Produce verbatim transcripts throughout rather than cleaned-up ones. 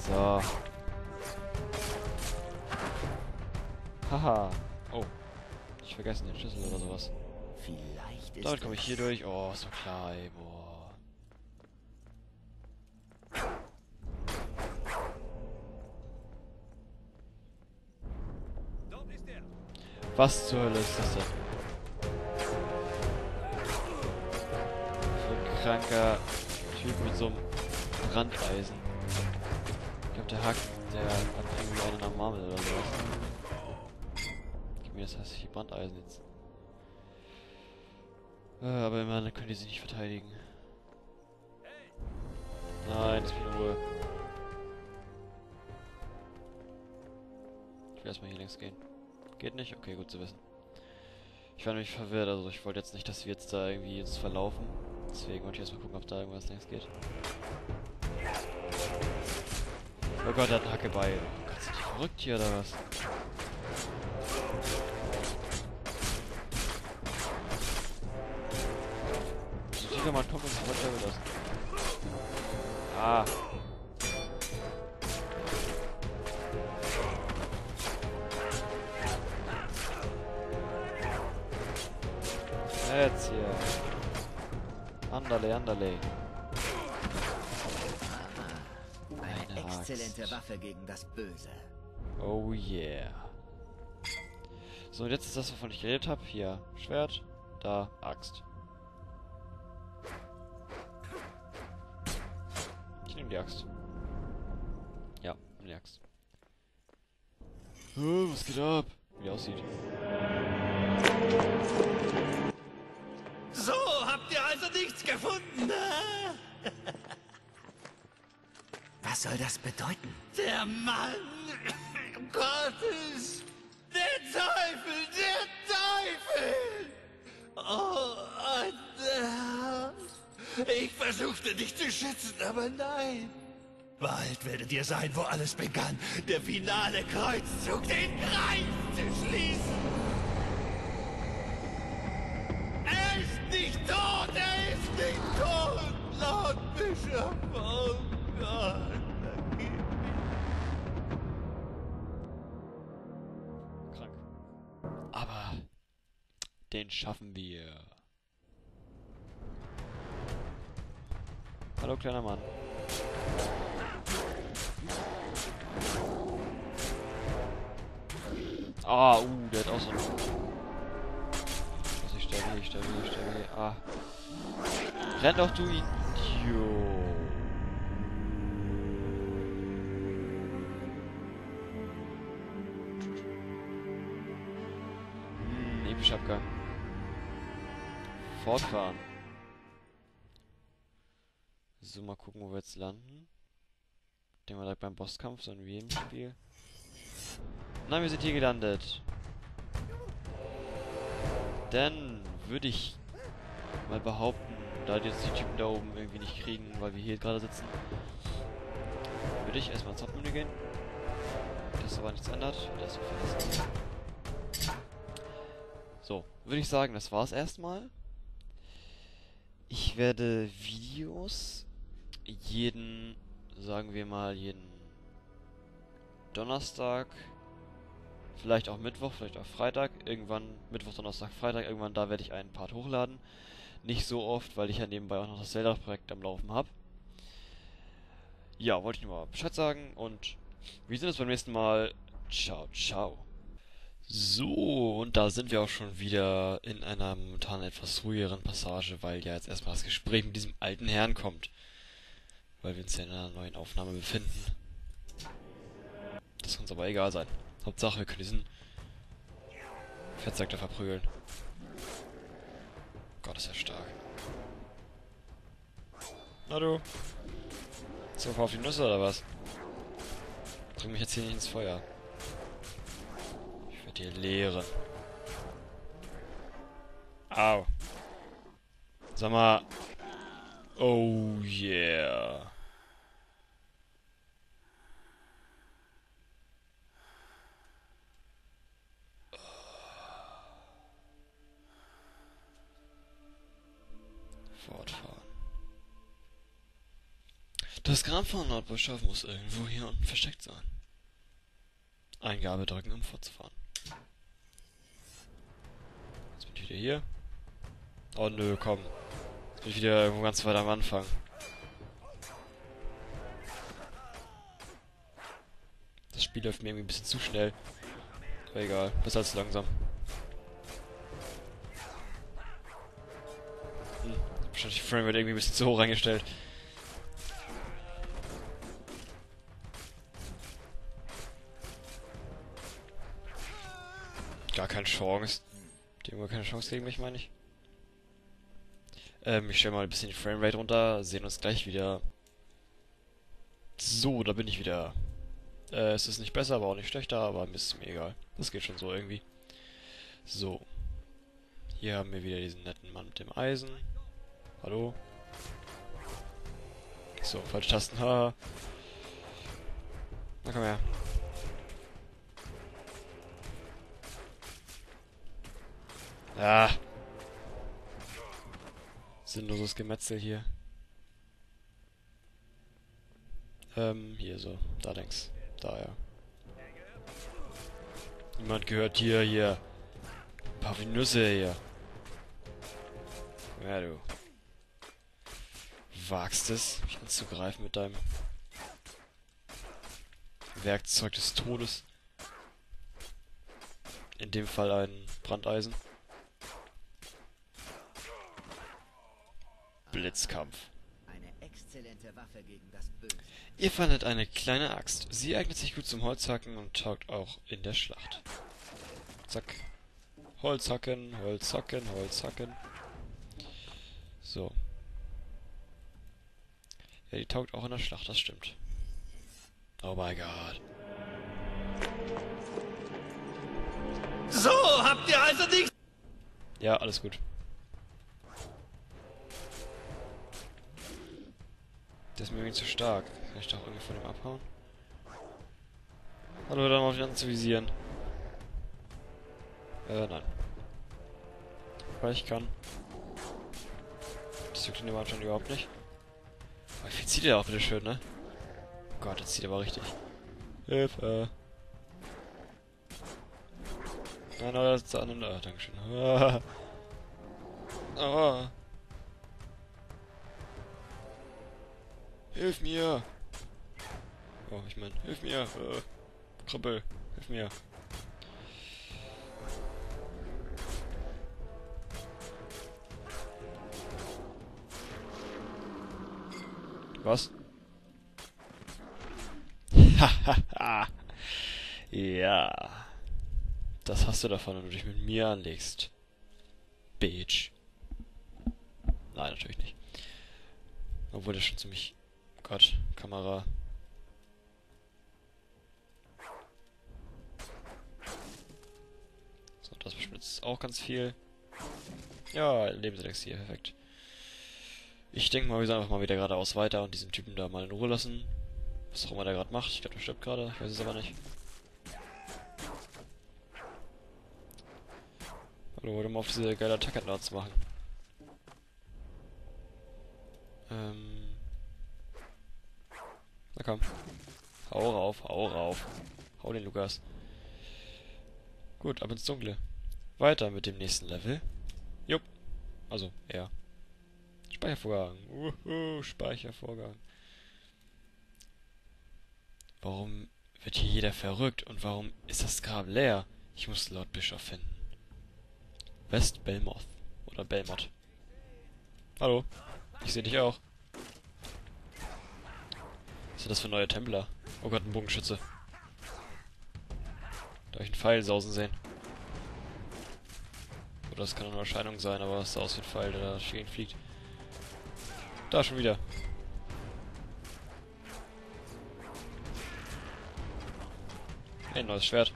So. Haha. Oh. Ich vergessen den Schlüssel oder sowas. Vielleicht ist Damit komme ich es- hier durch. Oh, so klar, ey. Boah. Was zur Hölle ist das denn? Für ein kranker Typ mit so einem Brandeisen. Ich glaube, der hackt, der hat irgendwie einen am Marmel oder sowas. Gib mir das hässliche Brandeisen jetzt. Äh, aber immerhin können die sich nicht verteidigen. Nein, das bin Ruhe. Ich will erstmal hier längs gehen. Geht nicht? Okay, gut zu wissen. Ich war nämlich verwirrt, also ich wollte jetzt nicht, dass wir jetzt da irgendwie uns verlaufen. Deswegen wollte ich erstmal gucken, ob da irgendwas längs geht. Oh Gott, der hat eine Hacke bei. Oh Gott, sind die verrückt hier oder was? So tiefer man kommt und sofort Level lassen. Ah. Jetzt hier. Andale, andale. Eine Eine exzellente Axt. Waffe gegen das Böse. Oh yeah. So, und jetzt ist das, wovon ich geredet habe. Hier, Schwert. Da, Axt. Ich nehme die Axt. Ja, nimm die Axt. Oh, was geht ab? Wie die aussieht. So, habt ihr also nichts gefunden? ne? Was soll das bedeuten? Der Mann Gottes! Der Teufel! Der Teufel! Oh, Andreas! Ich versuchte dich zu schützen, aber nein. Bald werdet ihr sein, wo alles begann. Der finale Kreuzzug, den Kreis zu schließen. Er ist nicht tot! Er ist nicht tot! Lord Bishop! Oh Gott! Vergib mir. Krank. Aber den schaffen wir. Hallo, kleiner Mann. Ah, uh, der hat auch so einen... Was ich stabil, stabil, stabil. Ah. Renn doch, du Idiot. Hm, epischer Abgang. Fortfahren. So, mal gucken, wo wir jetzt landen. Denken wir direkt beim Bosskampf, so wie im Spiel. Nein, wir sind hier gelandet. Dann würde ich mal behaupten, da die jetzt die Typen da oben irgendwie nicht kriegen, weil wir hier gerade sitzen, würde ich erstmal ins Hauptmenü gehen. Das aber nichts ändert. Das verlassen. So, würde ich sagen, das war's erstmal. Ich werde Videos jeden, sagen wir mal, jeden Donnerstag, vielleicht auch Mittwoch, vielleicht auch Freitag, irgendwann Mittwoch, Donnerstag, Freitag, irgendwann da werde ich einen Part hochladen. Nicht so oft, weil ich ja nebenbei auch noch das Zelda-Projekt am Laufen habe. Ja, wollte ich nur mal Bescheid sagen und wir sehen uns beim nächsten Mal. Ciao, ciao. So, und da sind wir auch schon wieder in einer momentan etwas ruhigeren Passage, weil ja jetzt erstmal das Gespräch mit diesem alten Herrn kommt. Weil wir uns ja in einer neuen Aufnahme befinden. Das kann uns aber egal sein. Hauptsache, wir können diesen Fettsack da verprügeln. Gott, ist er stark. Na du. So, auf die Nüsse oder was? Bring mich jetzt hier nicht ins Feuer. Ich werde dir lehren. Au. Sag mal. Oh yeah. Fortfahren. Das Grab von Nordbischof muss irgendwo hier unten versteckt sein. Eingabe drücken, um fortzufahren. Jetzt bin ich wieder hier. Oh nö, komm. Jetzt bin ich wieder irgendwo ganz weit am Anfang. Das Spiel läuft mir irgendwie ein bisschen zu schnell. Aber egal, besser als langsam. Hm, wahrscheinlich die Framerate irgendwie ein bisschen zu hoch eingestellt. Gar keine Chance. Die haben gar keine Chance gegen mich, meine ich. Ähm, ich stelle mal ein bisschen die Framerate runter. Sehen uns gleich wieder. So, da bin ich wieder. Äh, es ist nicht besser, aber auch nicht schlechter, aber ist mir egal. Das geht schon so irgendwie. So. Hier haben wir wieder diesen netten Mann mit dem Eisen. Hallo? So, falsche Tasten. Haha. Na komm her. Ah. Sinnloses Gemetzel hier. Ähm, hier so. Da links. Da, ja. Niemand gehört hier, hier. Ein paar Nüsse hier. Ja, du. Wagst es, mich anzugreifen mit deinem Werkzeug des Todes. In dem Fall ein Brandeisen. Blitzkampf. Eine exzellente Waffe gegen das Böse. Ihr fandet eine kleine Axt. Sie eignet sich gut zum Holzhacken und taugt auch in der Schlacht. Zack. Holzhacken, Holzhacken, Holzhacken. So. Ja, die taugt auch in der Schlacht, das stimmt. Oh mein Gott. So, habt ihr also nichts... Ja, alles gut. Der ist mir irgendwie zu stark. Kann ich doch irgendwie von ihm abhauen? Hallo, dann auf ihn an zu visieren. Äh, nein. Weil ich kann. Das juckt ihn aber anscheinend überhaupt nicht. Aber wie viel zieht er auch bitte schön, ne? Oh Gott, jetzt zieht er aber richtig. Hilfe! Nein, nein, das ist an. Ah, dankeschön. Ah. Ah. Hilf mir! Oh, ich mein, hilf mir! Äh, Krüppel, hilf mir! Was? Hahaha! Ja. Das hast du davon, wenn du dich mit mir anlegst. Bitch. Nein, natürlich nicht. Obwohl das schon ziemlich... Gott, Kamera. So, das beschmitzt auch ganz viel. Ja, Lebenselixier, perfekt. Ich denke mal, wir sind einfach mal wieder geradeaus weiter und diesen Typen da mal in Ruhe lassen. Was auch immer der gerade macht. Ich glaube, der stirbt gerade. Ich weiß es aber nicht. Hallo, wollte mal auf diese geile Attacke zu machen. Ähm... Na komm. Hau rauf, hau rauf. Hau den Lukas. Gut, ab ins Dunkle. Weiter mit dem nächsten Level. Jupp. Also, er. Speichervorgang. Uhu, Speichervorgang. Warum wird hier jeder verrückt und warum ist das Grab leer? Ich muss Lord Bischof finden. West Belmoth. Oder Belmont. Hallo. Ich sehe dich auch. Was sind das für neue Templer? Oh Gott, ein Bogenschütze. Da habe ich einen Pfeil sausen sehen. Oder das kann eine Erscheinung sein, aber es sah aus wie ein Pfeil, der da stehen fliegt. Da schon wieder. Ein neues Schwert.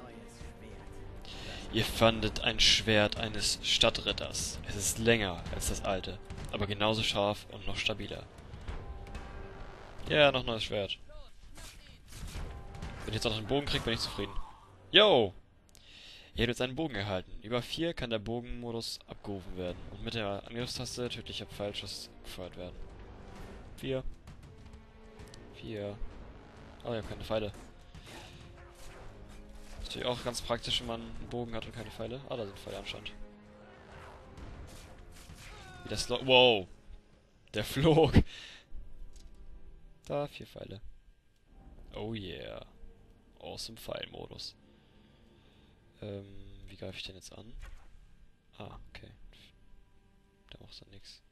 Ihr fandet ein Schwert eines Stadtritters. Es ist länger als das alte, aber genauso scharf und noch stabiler. Ja, noch ein neues Schwert. Wenn ich jetzt auch noch einen Bogen kriege, bin ich zufrieden. Yo! Ihr habt jetzt einen Bogen erhalten. Über vier kann der Bogenmodus abgerufen werden und mit der Angriffstaste tödlicher Pfeilschuss gefeuert werden. vier. Hier. Oh, ich habe keine Pfeile. Ist natürlich auch ganz praktisch, wenn man einen Bogen hat und keine Pfeile. Ah, da sind Pfeile anscheinend. Wie das lo- Wow! Der flog! Da, vier Pfeile. Oh yeah. Awesome Pfeilmodus. Ähm, wie greife ich den jetzt an? Ah, okay. Da macht dann nichts.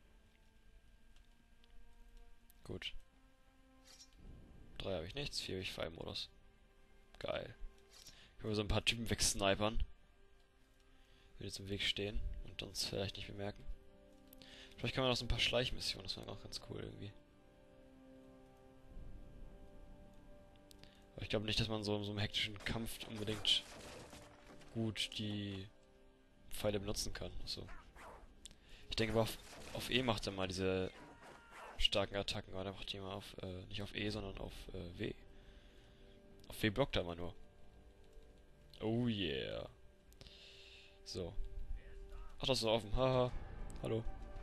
Gut. Drei habe ich nichts, vier habe ich Pfeilmodus. Geil. Können wir so ein paar Typen wegsnipern. Die jetzt im Weg stehen und uns vielleicht nicht bemerken. Vielleicht können wir noch so ein paar Schleichmissionen, das wäre auch ganz cool irgendwie. Aber ich glaube nicht, dass man so in so einem hektischen Kampf unbedingt gut die Pfeile benutzen kann. Achso. Ich denke aber auf, auf E macht er mal diese starken Attacken, aber der macht die mal auf, äh, nicht auf E, sondern auf äh, W. Auf W blockt er immer nur. Oh yeah. So. Ach, das ist offen. Haha. Hallo.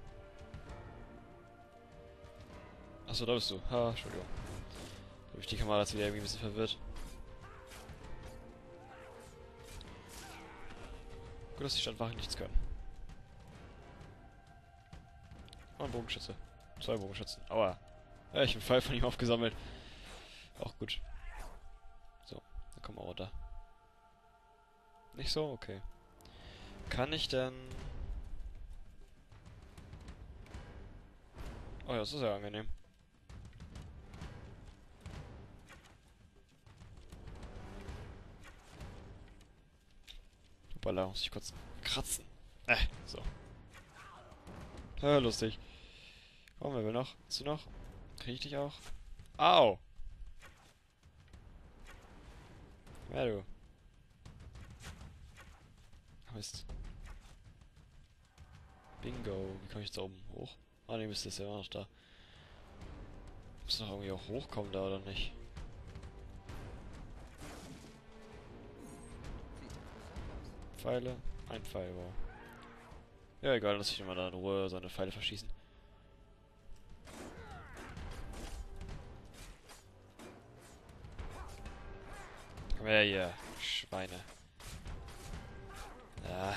Achso, da bist du. Ha, Entschuldigung. Da habe ich die Kamera jetzt wieder irgendwie ein bisschen verwirrt. Gut, dass die Stadtwachen nichts können. Oh, ein Bogenschütze. Zwei Bogenschützen. Aua. Ja, ich habe einen Pfeil von ihm aufgesammelt. Auch gut. So, dann kommen wir auch da. Nicht so? Okay. Kann ich denn... Oh ja, das ist ja angenehm. Hoppala, muss ich kurz kratzen. Äh, so. Ja, lustig. Komm, wer will noch? Willst du noch? Krieg ich dich auch? Au! Wer du? Mist. Bingo. Wie komme ich jetzt da oben hoch? Ah, ne, Mist, ist ja immer noch da. Muss noch irgendwie auch hochkommen da, oder nicht? Pfeile. Ein Pfeil, wow. Ja, egal, lass ich immer da in Ruhe seine Pfeile verschießen. Komm her hier, Schweine. Ja.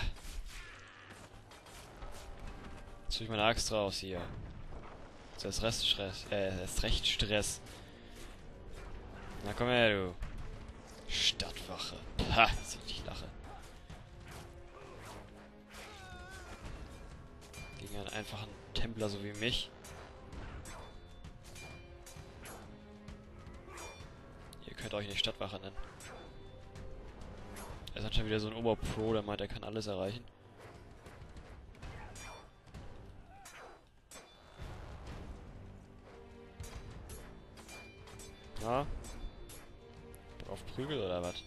Jetzt hol ich meine Axt raus hier. So, ist Reststress. Äh, ist recht Stress. Na komm her, du. Stadtwache. Ha, ich lache. Gegen einen einfachen Templer so wie mich. Ihr könnt euch nicht Stadtwache nennen. Er ist anscheinend wieder so ein Oberpro, der meint, er kann alles erreichen. Na? Auf Prügel oder was?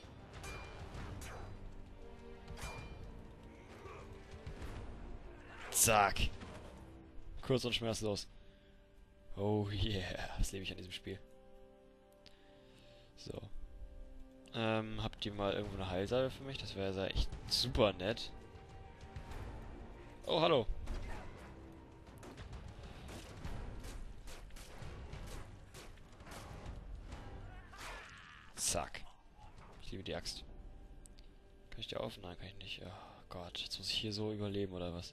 Zack. Kurz und schmerzlos. Oh yeah. Das liebe ich an diesem Spiel. So. Ähm, habt ihr mal irgendwo eine Heilsalbe für mich? Das wäre ja echt super nett. Oh, hallo. Zack. Ich liebe die Axt. Kann ich die auf? Nein, kann ich nicht. Oh Gott, jetzt muss ich hier so überleben, oder was?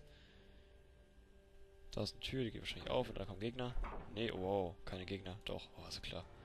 Da ist eine Tür, die geht wahrscheinlich auf und da kommen Gegner. Nee, wow, keine Gegner. Doch, oh, also klar.